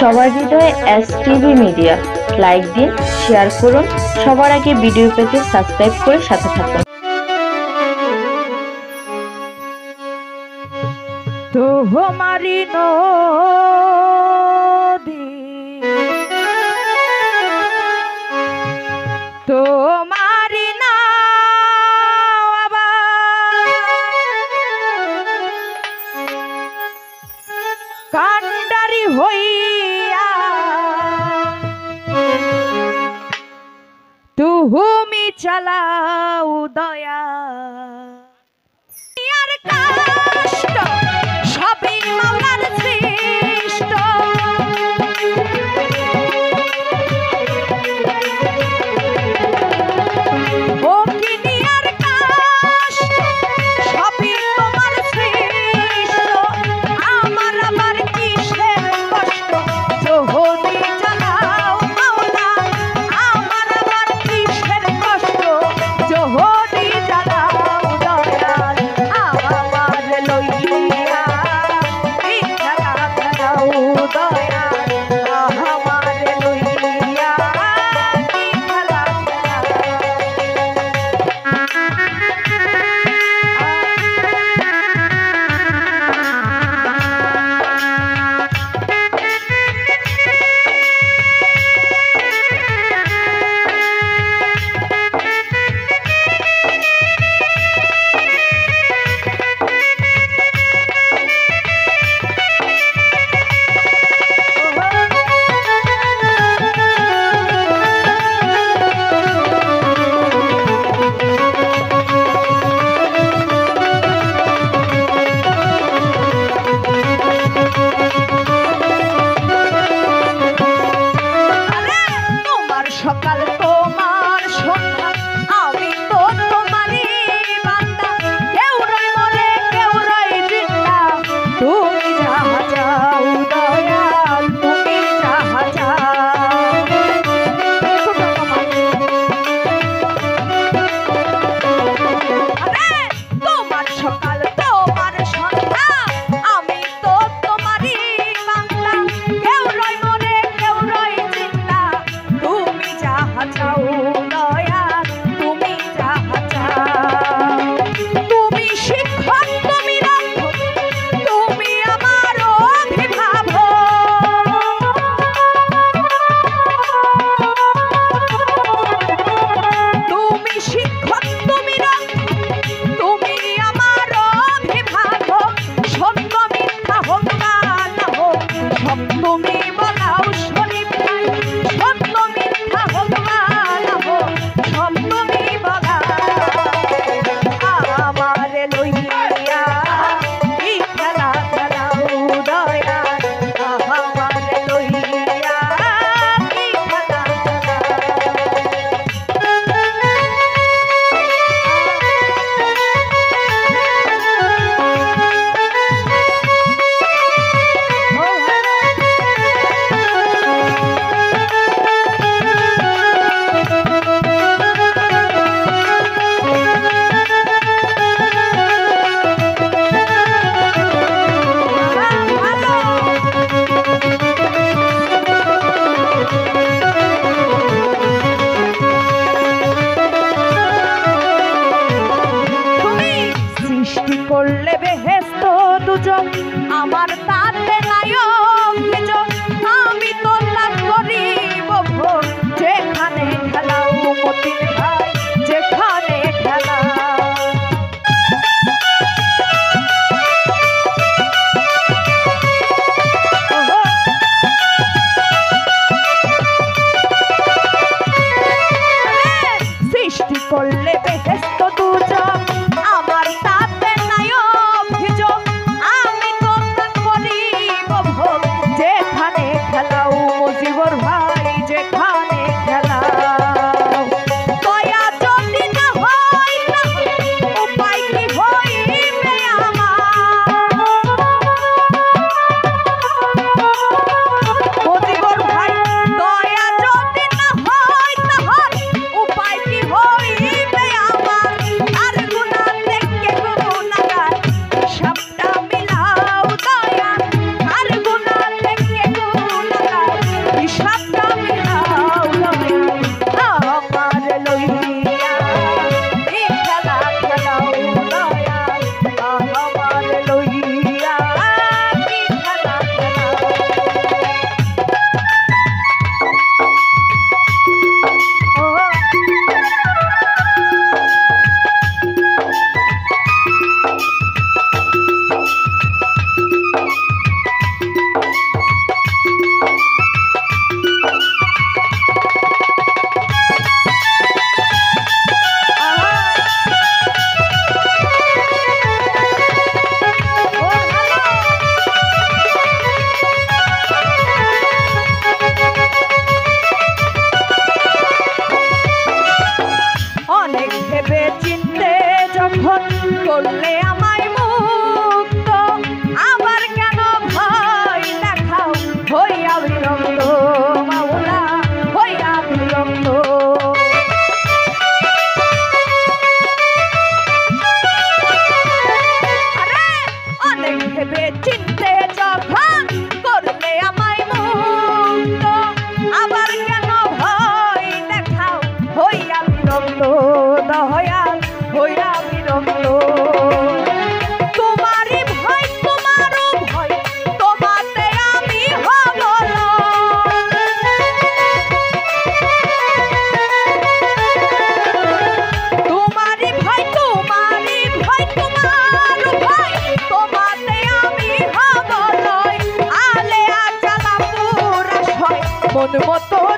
সবার হৃদয়ে STV media. Like দিন, শেয়ার করুন, সবার আগে ভিডিও পেতে সাবস্ক্রাইব করে সাথে থাকুন। তোমারি নদী তোমারি না কান্ডারি হইয়া তুমি চালাও দয়া কষ্ট সবই মাওলার সৃষ্ট ও কিনিয়ার কষ্ট সবই তোমার সৃষ্ট আমার আবার কিসের কষ্ট যদি চালাও মাওলা আমার আবার কিসের কষ্ট যদি চালাও দয়াল আমার লইয়া এই খেলা খেলাও দয়াল আমার লইয়া এই খেলা সকাল তোমার সন্ধ্যা আমি তো তোমারই বান্দা কেউ রই মরে কেউ রই জিন্দা তুমি যাহা চাও দয়াল তুমি যাহা চাও তোমার সকাল তোমার সন্ধ্যা আমি তো তোমারই বান্দা কেউ রই মরে কেউ রই জিন্দা তুমি যাহা চাও দয়াল তুমি যাহা চাও তুমি শিক্ষক তুমি রক্ষক তুমি আমার অভিভাবক তুমি শিক্ষক তুমি রক্ষক তুমি আমার অভিভাবক সত্য মিথ্যা হোক বা না হোক সব তুমি বলাও শরীফ ভাই সত্য মিথ্যা হোক বা না হোক সব তুমি বলা আমার লইয়া এই খেলা খেলাও দয়াল আমার লইয়া এই খেলা মন মতো